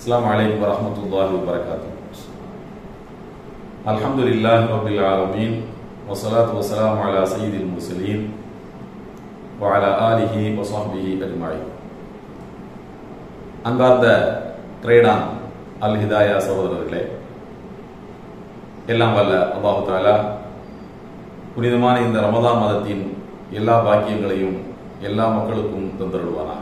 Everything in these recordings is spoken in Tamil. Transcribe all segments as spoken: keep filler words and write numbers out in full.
அஸ்ஸலாமு அலைக்கும் வரஹ்மத்துல்லாஹி வபரகாத்துஹு. அல்ஹம்துலில்லாஹி ரப்பில் ஆலமீன் வஸ்ஸலாத்து வஸ்ஸலாமு அலா சய்யிதில் முர்ஸலீன் வ அலா ஆலிஹி வ ஸஹ்பிஹி அஜ்மஈன். அன்பார்ந்த ட்ரேடான் அல் ஹிதாயா சகோதரர்களே, எல்லாம் வல்ல அல்லாஹ் தஆலா புனிதமான இந்த ரமதான் மாதத்தின் எல்லா பாக்கியங்களையும் எல்லா மக்களுக்கும் தந்தருள்வானாக.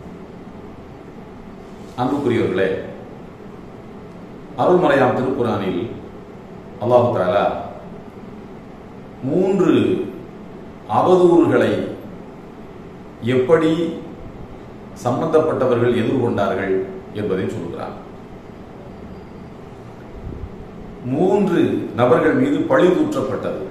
அன்புக்குரியவர்களே, அருள்மறையாம் திருக்குர்ஆனில் அல்லாஹ் தஆலா மூன்று அவதூறுகளை எப்படி சம்பந்தப்பட்டவர்கள் எதிர்கொண்டார்கள் என்பதை சொல்கிறார். மூன்று நபர்கள் மீது பழி தூற்றப்பட்டது.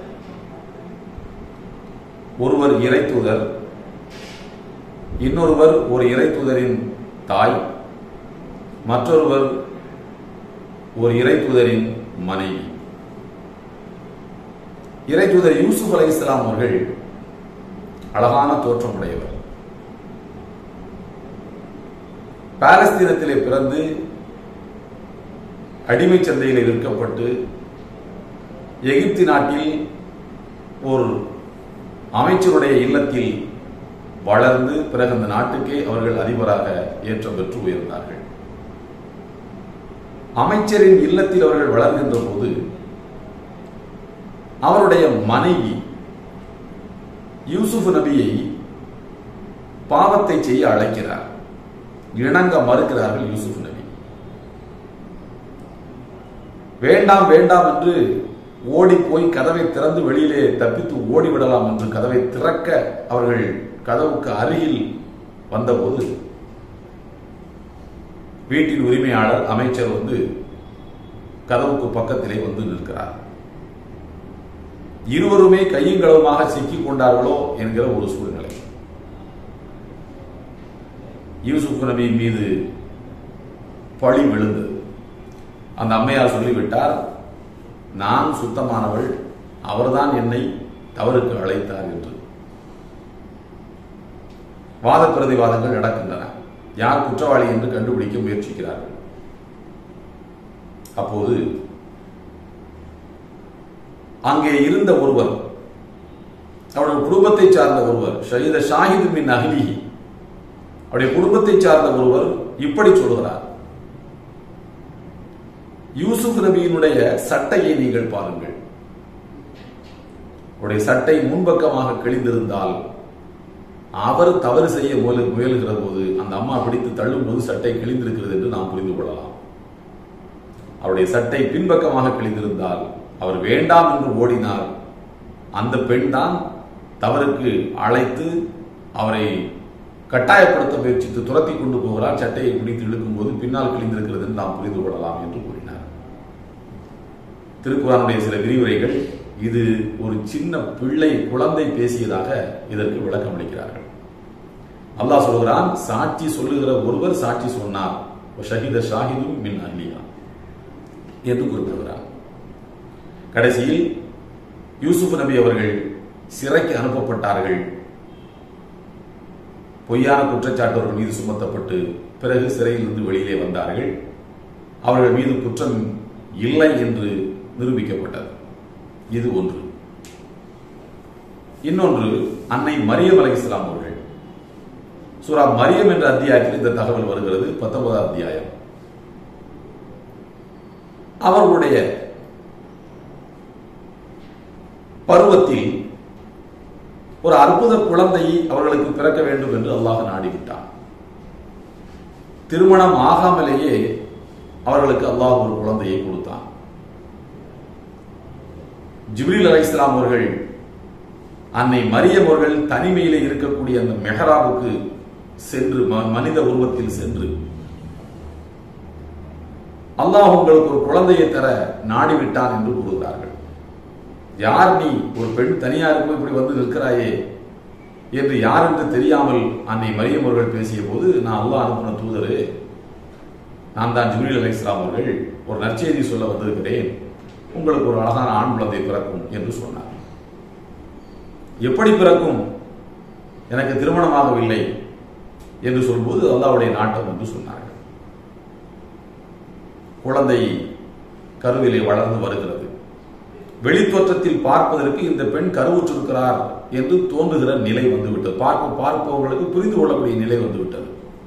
ஒருவர் இறை தூதர், இன்னொருவர் ஒரு இறை தூதரின் தாய், மற்றொருவர் ஒரு இறை தூதரின் மனைவி. இறை தூதர் யூசுப் அலைஹிஸ்ஸலாம் அவர்கள் அழகான தோற்றமுடையவர். பாலஸ்தீனத்திலே பிறந்து அடிமை சந்தையில் விற்கப்பட்டு எகிப்து நாட்டில் ஒரு அமைச்சருடைய இல்லத்தில் வளர்ந்து பிறகு அந்த நாட்டுக்கே அவர்கள் அதிபராக ஏற்றம் பெற்று உயர்ந்தார்கள். அமைச்சரின் இல்லத்தில் அவர்கள் வளர்கின்ற போது அவருடைய மனைவி யூசுப் நபியை பாவத்தை செய்ய அழைக்கிறார். இணங்க மறுக்கிறார்கள் யூசுப் நபி. வேண்டாம் வேண்டாம் என்று ஓடி போய் கதவை திறந்து வெளியிலே தப்பித்து ஓடிவிடலாம் என்று கதவை திறக்க அவர்கள் கதவுக்கு அருகில் வந்தபோது வீட்டின் உரிமையாளர் அமைச்சர் வந்து கதவுக்கு பக்கத்திலே வந்து நிற்கிறார். இருவருமே கையுங்களவுமாக சிக்கிக் கொண்டார்களோ என்கிற ஒரு சூழ்நிலை. யூசுப் நபி மீது பழி விழுந்தது. அந்த அம்மையார் சொல்லிவிட்டார், நான் சுத்தமானவள், அவர்தான் என்னை தவறுக்கு அழைத்தார் என்று. வாத பிரதிவாதங்கள் நடக்கின்றன. யார் குற்றவாளி என்று கண்டுபிடிக்க முயற்சிக்கிறார்கள். அப்போது அங்கே இருந்த ஒருவர், அவருடைய குடும்பத்தை சார்ந்த ஒருவர், ஷஹீத ஷாஹிது மின் அஹ்லிஹி, அவருடைய குடும்பத்தை சார்ந்த ஒருவர் இப்படி சொல்கிறார், யூசுப் நபியினுடைய சட்டையை நீங்கள் பாருங்கள். அவருடைய சட்டை முன்பக்கமாக கிழிந்திருந்தால் அவர் தவறு செய்ய முயல்கிற போது அந்த அம்மா பிடித்து தள்ளும் போது சட்டை கிழிந்திருக்கிறது என்று நாம் புரிந்து கொள்ளலாம். அவருடைய சட்டை பின்பக்கமாக கிழிந்திருந்தால் அவர் வேண்டாம் என்று ஓடினார். அந்த பெண் தான் தவறுக்கு அழைத்து அவரை கட்டாயப்படுத்த முயற்சித்து துரத்தி கொண்டு போகிறார். சட்டையை பிடித்து இழுக்கும் போது பின்னால் கிழிந்திருக்கிறது என்று நாம் புரிந்து கொள்ளலாம் என்று கூறினார். திருக்குர்ஆனுடைய சில விரிவுரைகள் இது ஒரு சின்ன பிள்ளை குழந்தை பேசியதாக இதற்கு விளக்கம் அளிக்கிறார்கள். அல்லாஹ் சொல்கிறான், சாட்சி சொல்லுகிற ஒருவர் சாட்சி சொன்னார், ஷஹீத ஷாஹிதும் மின் அஹ்லிஹா என்று குறிப்பிடுகிறார். கடைசியில் யூசுப் நபி அவர்கள் சிறைக்கு அனுப்பப்பட்டார்கள். பொய்யான குற்றச்சாட்டு அவர்கள் மீது சுமத்தப்பட்டு பிறகு சிறையிலிருந்து வெளியிலே வந்தார்கள். அவர்கள் மீது குற்றம் இல்லை என்று நிரூபிக்கப்பட்டது. இது ஒன்று. இன்னொன்று, அன்னை மரியம் அலைஹிஸ்ஸலாம் அவர்கள், சூரா மரியம் என்ற அத்தியாயத்தில் இந்த தகவல் வருகிறது. பத்தொன்பதாம் அத்தியாயம். அவர்களுடைய பருவத்தில் ஒரு அற்புத குழந்தை அவர்களுக்கு பிறக்க வேண்டும் என்று அல்லாஹ் நாடிவிட்டான். திருமணம் ஆகாமலேயே அவர்களுக்கு அல்லாஹ் ஒரு குழந்தையை கொடுத்தான். ஜிப்ரீல் அலைஹிஸ்ஸலாம் அவர்கள் அன்னை மரியம் அவர்கள் தனிமையிலே இருக்கக்கூடிய அந்த மெஹராபுக்கு சென்று மனித உருவத்தில் சென்று, அல்லாஹ் உங்களுக்கு ஒரு குழந்தையை தர நாடிவிட்டான் என்று கூறுகிறார்கள். யார் நீ? ஒரு பெண் தனியாருக்கு இப்படி வந்து நிற்கிறாயே என்று யார் என்று தெரியாமல் அன்னை மரியம் அவர்கள் பேசிய போது, நான் அல்லாஹ் அனுப்பின தூதரு, நான் தான் ஜிப்ரீல் அலைஹிஸ்ஸலாம் அவர்கள், ஒரு நற்செய்தி சொல்ல வந்திருக்கிறேன், உங்களுக்கு ஒரு அழகான ஆண் குழந்தை பிறக்கும் என்று சொன்னார். எப்படி பிறக்கும்? எனக்கு திருமணமாகவில்லை என்று சொல்லும்போது அல்லாஹ்வுடைய நாட்டம் என்று சொன்னார்கள். குழந்தை கருவிலே வளர்ந்து வருகிறது. வெளித்தோற்றத்தில் பார்ப்பதற்கு இந்த பெண் கருவுற்றிருக்கிறார் என்று தோன்றுகிற நிலை வந்துவிட்டது. பார்க்க பார்ப்பவர்களுக்கு புரிந்து கொள்ளக்கூடிய நிலை வந்துவிட்டது.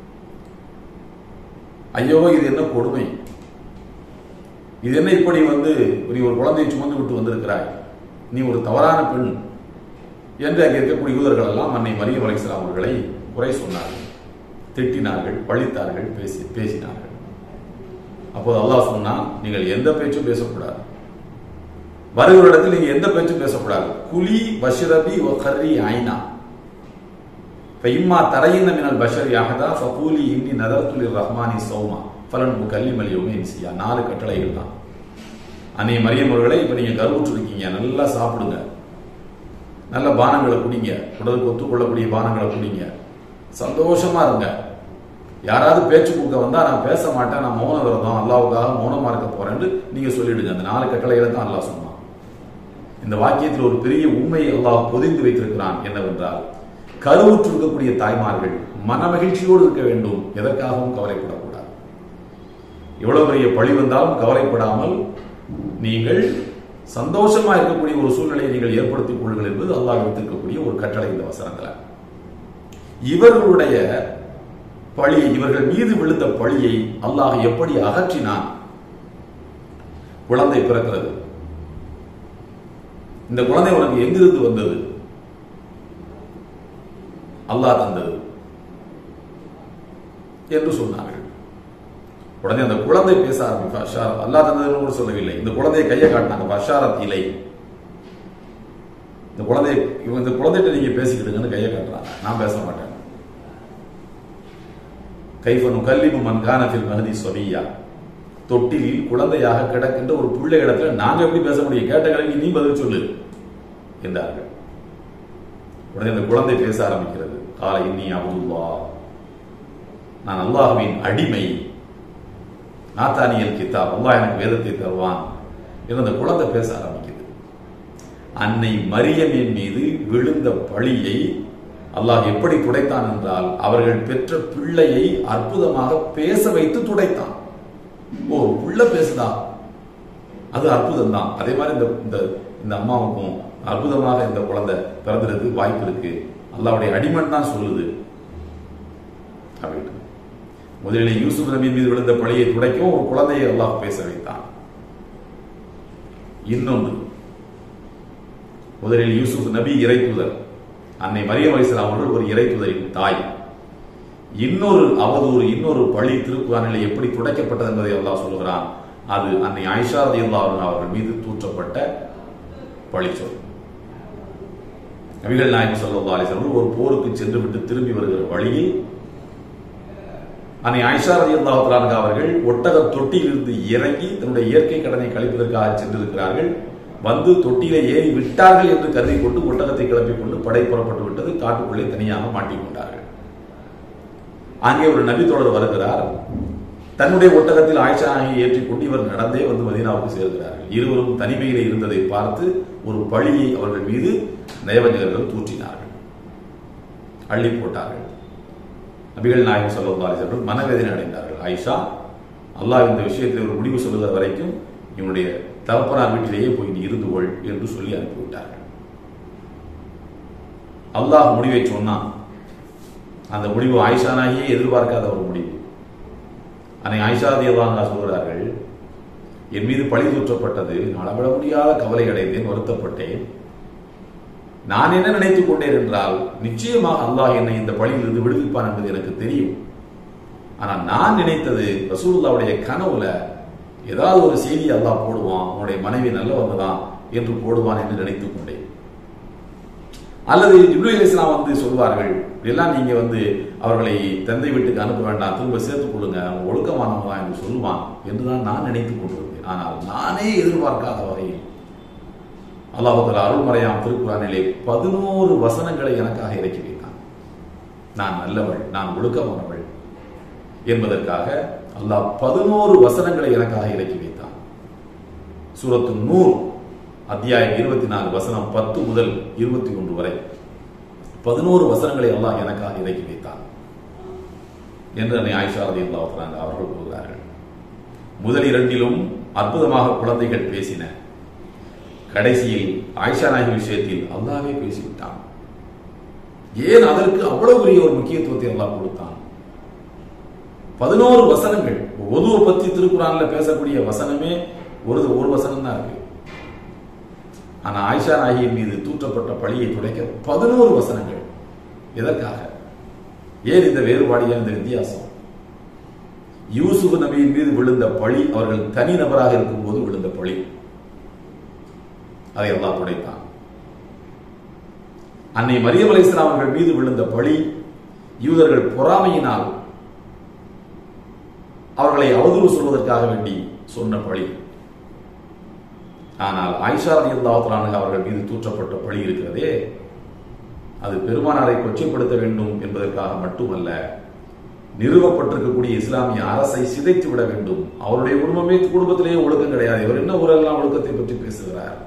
ஐயோ, இது என்ன கொடுமை, இது என்ன இப்படி வந்து நீ ஒரு குழந்தையை சுமந்து விட்டு வந்திருக்கிறாய், நீ ஒரு தவறான பெண் என்று அங்கே இருக்கக்கூடிய யூதர்கள் எல்லாம் அன்னை மரியம் அலைஹிஸ்ஸலாம் அவர்களை குறை சொன்னார்கள், திட்டினார்கள், பழித்தார்கள், பேசி பேசினார்கள். அப்போது அல்லாஹ் சொன்னான், நீங்கள் எந்த பேச்சும் பேசக்கூடாது, வருகிற இடத்தில் நீங்க எந்த பேச்சும் பேசக்கூடாது. குலி பஷ்ரபி வ கர்ரி ஐனா ஃபஇம்மா தரையின மினல் பஷரி அஹதா ஃபகூலி இன்னி நதர்து லிர்ரஹ்மானி ஸௌமா ஃபலன் முகல்லிமல் யௌம இன்சியா. நாலு கட்டளைகள் தான். அன்னை மரியம் அவர்களே, இப்ப நீங்க கருவுற்று இருக்கீங்க, நல்லா சாப்பிடுங்க, நல்ல பானங்களை குடிங்க, உடலுக்கு ஒத்துக்கொள்ளக்கூடிய பானங்களை குடிங்க, சந்தோஷமா இருங்க. யாராவது பேச்சு கொடுக்க வந்தா நான் பேச மாட்டேன், நான் மௌன விரதம், அல்லாவுக்காக மௌனமா இருக்க போறேன்னு நீங்க சொல்லிடுங்க. அந்த நாலு கட்டளைகளை தான் அல்லாஹ் சொன்னான். இந்த வாக்கியத்தில் ஒரு பெரிய உண்மையை அல்லாஹ் பொதிந்து வைத்திருக்கிறான். என்னவென்றால், கருவுற்று இருக்கக்கூடிய தாய்மார்கள் மன மகிழ்ச்சியோடு இருக்க வேண்டும், எதற்காகவும் கவலைப்படக்கூடாது. எவ்வளவு பெரிய பழி வந்தாலும் கவலைப்படாமல் நீங்கள் சந்தோஷமா இருக்கக்கூடிய ஒரு சூழ்நிலையை நீங்கள் ஏற்படுத்திக் கொள்ளுங்கள் என்பது அல்லாஹ் வைத்திருக்கக்கூடிய ஒரு கட்டளை. இந்த வசனத்துல இவர்களுடைய பழி, இவர்கள் மீது விழுந்த பழியை அல்லாஹ் எப்படி அகற்றினான்? குழந்தை பிறக்கிறது. இந்த குழந்தை உனக்கு எங்கிருந்து வந்தது? அல்லாஹ் தந்தது என்று சொன்னார்கள். உடனே அந்த குழந்தை பேச ஆரம்பிச்சு, அல்லாஹ் தந்ததுன்னு கூட சொல்லவில்லை, இந்த குழந்தையை கையை காட்டினாங்க, பஷாரத் இலை. இந்த குழந்தை இந்த குழந்தைகிட்ட நீங்க பேசிக்கிடுங்கன்னு கையை காட்டுறாங்க. நான் பேச மாட்டேன். கைஃப நுகல்லிமு மன் கான ஃபில் மஹ்தி ஸபிய்யா. தொட்டிலில் குழந்தையாக கிடக்கின்ற ஒரு பிள்ளை இடத்துல நாங்க எப்படி பேச முடியும்? கேட்ட கேள்விக்கு நீ பதில் சொல்லு என்றார்கள். உடனே அந்த குழந்தை பேச ஆரம்பிக்கிறது. கால இன்னி அப்துல்லாஹ், நான் அல்லாஹ்வின் அடிமை, நாத்தானியல் கிதாப், அல்லாஹ் எனக்கு வேதத்தை தருவான் என்று அந்த குழந்தை பேச ஆரம்பிக்கிறது. அன்னை மரியமின் மீது விழுந்த பழியை அல்லாஹ் எப்படி துடைத்தான் என்றால், அவர்கள் பெற்ற பிள்ளையை அற்புதமாக பேச வைத்து துடைத்தான். ஓ, பிள்ளை பேசுதா, அது அற்புதம் தான். அதே மாதிரி இந்த இந்த அம்மாவுக்கும் அற்புதமாக இந்த குழந்தை பிறந்ததுக்கு வாய்ப்பு இருக்கு, அல்லாஹ்வுடைய அடிமன் தான் சொல்லுது அப்படின்னு. முதலில் யூசுப் நபி மீது விழுந்த பழியை துடைக்கும் ஒரு குழந்தையை அல்லாஹ் பேச வைத்தான். இன்னொன்று, முதலில் யூசுப் நபி இறை தூதர், அன்னை மரியம் அலைஹிஸ்ஸலாம் அவர்கள் ஒரு இறை தூதரின் தாய். இன்னொரு அவதூறு, இன்னொரு பழி திருக்குர்ஆனிலே எப்படி துடைக்கப்பட்டது என்பதை அல்லாஹ் சொல்கிறான். அது அன்னை ஆயிஷா ரலியல்லாஹு அன்ஹா அவர்கள் மீது தூற்றப்பட்ட பழி சொல். நபிகள் நாயகம் ஸல்லல்லாஹு அலைஹி வஸல்லம் ஒரு போருக்கு சென்று விட்டு திரும்பி வருகிற வழியில் அன்னை ஆயிஷா ரலியல்லாஹு அன்ஹா அவர்கள் ஒட்டக தொட்டியிலிருந்து இறங்கி தன்னுடைய இயற்கை கடனை கழிப்பதற்காக சென்றிருக்கிறார்கள். வந்து தொட்டியிலே ஏறி விட்டார்கள் என்று கருதி கொண்டு ஒட்டகத்தை கிளப்பிக் கொண்டு படை புறப்பட்டு விட்டது. காட்டுக்குள்ளே தனியாக மாட்டிக்கொண்டார்கள். அங்கே ஒரு நபி தோழர் வருகிறார். தன்னுடைய ஒட்டகத்தில் ஆயிஷா நாயகியை ஏற்றிக்கொண்டு இவர் நடந்தே வந்து மதீனாவுக்கு சேர்கிறார்கள். இருவரும் தனிமையிலே இருந்ததை பார்த்து ஒரு பழியை அவர்கள் மீது நயவஞ்சகர்கள் தூற்றினார்கள், அள்ளி போட்டார்கள். நபிகள் நாயகம் ஸல்லல்லாஹு அலைஹி வஸல்லம் மனவேதனை அடைந்தார்கள். ஆயிஷா, அல்லாஹ் இந்த விஷயத்தில் ஒரு முடிவு சொல்லுகிற வரைக்கும் இவனுடைய தகப்பனார் வீட்டிலேயே போய் நீ இருந்து கொள் என்று சொல்லி அனுப்பிவிட்டார்கள். அல்லாஹ் முடிவை சொன்னான். அந்த முடிவு ஆயிஷா நாயகியே எதிர்பார்க்காத ஒரு முடிவு. அன்னை ஆயிஷா ரலியல்லாஹு அன்ஹா சொல்கிறார்கள், என் மீது பழி தூற்றப்பட்டது, நான் அளவிட முடியாத கவலை அடைந்தேன், வருத்தப்பட்டேன். நான் என்ன நினைத்துக் கொண்டேன் என்றால், நிச்சயமாக அல்லாஹ் என்னை இந்த பழியிலிருந்து விடுவிப்பான் என்பது எனக்கு தெரியும். ஆனால் நான் நினைத்தது, ரசூலுல்லாஹ்வுடைய கனவுல ஏதாவது ஒரு செய்தி அல்லாஹ் போடுவான், உன்னுடைய மனைவி நல்லவங்க தான் என்று போடுவான் என்று நினைத்துக் கொண்டேன். அல்லது ஜிப்ரீல் அலைஹிஸ்ஸலாம் வந்து சொல்வார்கள், எல்லாம் நீங்க வந்து அவர்களை தந்தை வீட்டுக்கு அனுப்ப வேண்டாம், திரும்ப சேர்த்துக் கொள்ளுங்க, அவங்க ஒழுக்கமானவங்க தான் என்று சொல்லுவான் என்றுதான் நான் நினைத்துக் கொண்டிருந்தேன். ஆனால் நானே எதிர்பார்க்காத வகையில் அல்லாஹ் தஆலா அருள்மறையாம் திருக்குர்ஆனிலே பதினோரு வசனங்களை எனக்காக இறக்கி வைத்தான். நான் நல்லவள், நான் ஒழுக்கமானவள் என்பதற்காக அல்லாஹ் பதினோரு வசனங்களை எனக்காக இறக்கி வைத்தான். சூரத்து நூர் அத்தியாயம் இருபத்தி நாலு வசனம் பத்து முதல் இருபத்தி ஒன்று வரை பதினோரு வசனங்களை அல்லாஹ் எனக்காக இறக்கி வைத்தான் என்று அன்னை ஆயிஷா ரலியல்லாஹு அன்ஹா அவர்கள் கூறுகிறார்கள். முதல் இரண்டிலும் அற்புதமாக குழந்தைகள் பேசின. கடைசியில் ஆயிஷா நாயகி விஷயத்தில் அல்லாஹ்வே பேசிவிட்டான். ஏன் அதற்கு அவ்வளவு பெரிய ஒரு முக்கியத்துவத்தை அல்லாஹ் கொடுத்தான்? பதினோரு வசனங்கள். ஒதுவை பத்தி திருக்குறான்ல பேசக்கூடிய வசனமே ஒரு ஒரு வசனம் தான் இருக்கு. ஆனா ஆயிஷா நாயகியின் மீது தூற்றப்பட்ட பழியை துடைக்க பதினோரு வசனங்கள். எதற்காக? ஏன் இந்த வேறுபாடு, இந்த வித்தியாசம்? யூசுப் நபியின் மீது விழுந்த பழி அவர்கள் தனி நபராக இருக்கும் போது விழுந்த பழி, அதை அல்லாஹ் துடைத்தான். அன்னை மரியம் அலைஹிஸ்ஸலாம் அவர்கள் மீது விழுந்த பழி யூதர்கள் பொறாமையினால் அவர்களை அவதூறு சொல்வதற்காக வேண்டி சொன்ன பழி. ஆனால் ஆயிஷா ரலியல்லாஹு அன்ஹா அவர்கள் மீது தூற்றப்பட்ட பழி இருக்கிறதே, அது பெருமானாரை கொச்சைப்படுத்த வேண்டும் என்பதற்காக மட்டுமல்ல, நிறுவப்பட்டிருக்கக்கூடிய இஸ்லாமிய அரசை சிதைத்து விட வேண்டும். அவருடைய குடும்பமே குடும்பத்திலேயே ஒழுக்கம் கிடையாது, இவர் என்ன ஊரெல்லாம் ஒழுக்கத்தை பற்றி பேசுகிறார்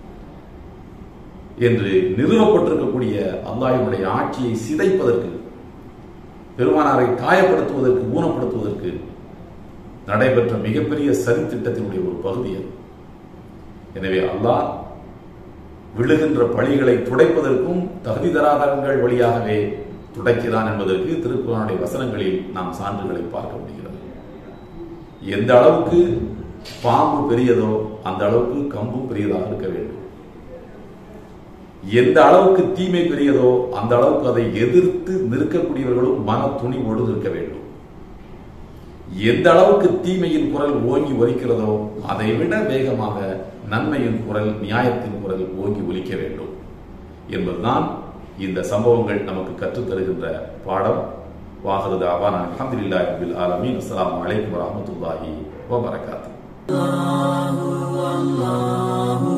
என்று நிறுவப்பட்டிருக்கக்கூடிய அல்லாஹ்வுடைய ஆட்சியை சிதைப்பதற்கு, பெருமானாரை காயப்படுத்துவதற்கு, ஊனப்படுத்துவதற்கு நடைபெற்ற மிகப்பெரிய சதித்திட்டத்தினுடைய ஒரு பகுதி அது. எனவே அல்லாஹ் விழுகின்ற பழிகளை துடைப்பதற்கும் தகுதி தராதரங்கள் வழியாகவே துடைக்கிறான் என்பதற்கு திருக்குர்ஆனுடைய வசனங்களில் நாம் சான்றுகளை பார்க்க முடிகிறது. எந்த அளவுக்கு பாம்பு பெரியதோ அந்த அளவுக்கு கம்பும் பெரியதாக இருக்க வேண்டும். எந்த அளவுக்கு தீமை பெரியதோ அந்த அளவுக்கு அதை எதிர்த்து நிற்கக்கூடியவர்களும் மன துணிவோடு இருக்க வேண்டும். எந்த அளவுக்கு தீமையின் குரல் ஓங்கி ஒலிக்கிறதோ அதை விட வேகமாக நன்மையின் குரல், நியாயத்தின் குரல் ஓங்கி ஒலிக்க வேண்டும் என்பதுதான் இந்த சம்பவங்கள் நமக்கு கற்றுத்தருகின்ற பாடம். வாஹிரு தஅவானா அல்ஹம்துலில்லாஹி ரப்பில் ஆலமீன். அஸ்ஸலாமு அலைக்கும் வரஹ்மத்துல்லாஹி வபரகாத்துஹு.